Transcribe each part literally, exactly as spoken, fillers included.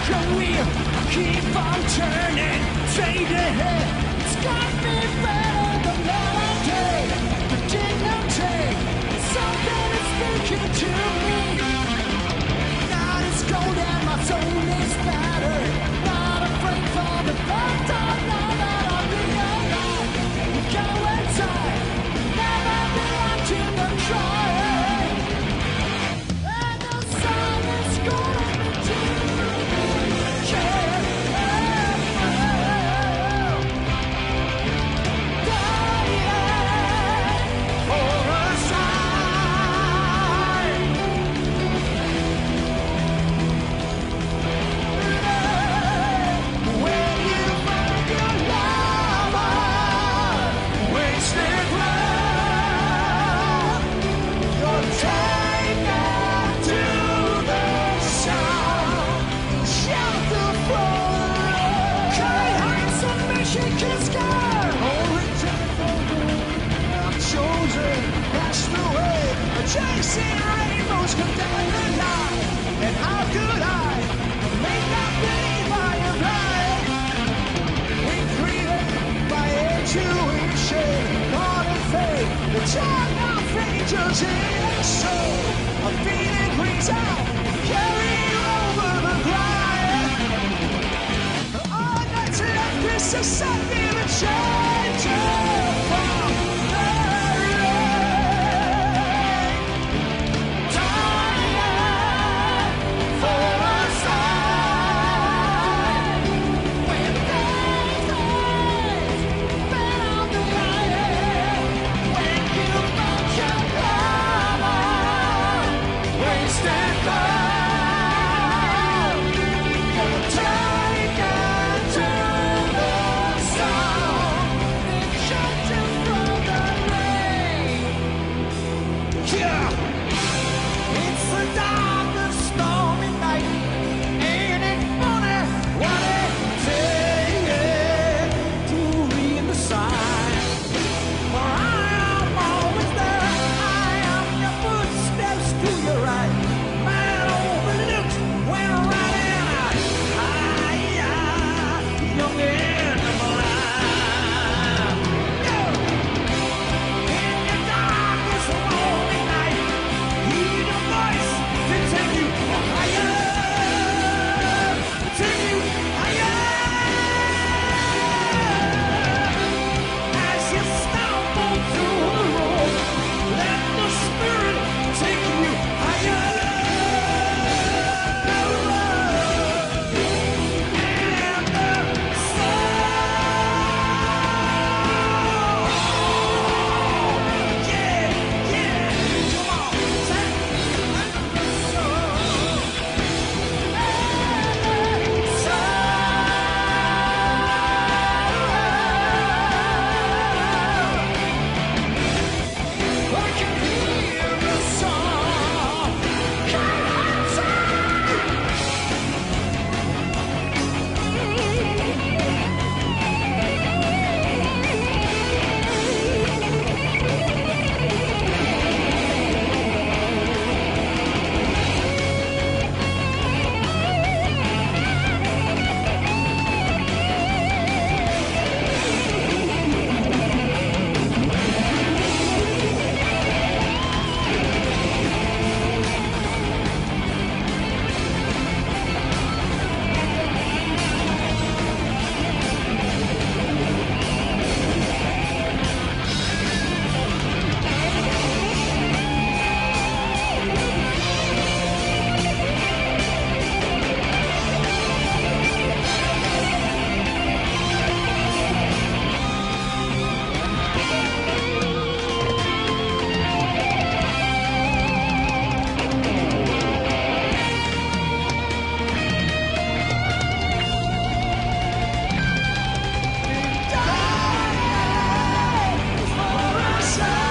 The wheel keep on turning, straight ahead. It's got me better the melody, the dignity, something is speaking to me. God is cold and my soul is battered, not afraid for the fact I know that I realize. Go inside, never belong to the crying, and the sun is gonna be too. Chasing rainbows come down the line, and how could I make that believe I am blind? We created by intuition, God and faith, the child of angels in our soul. A feeling brings out, carry over the grind. Oh, that's left this society to change from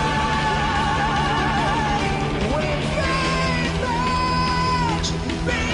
be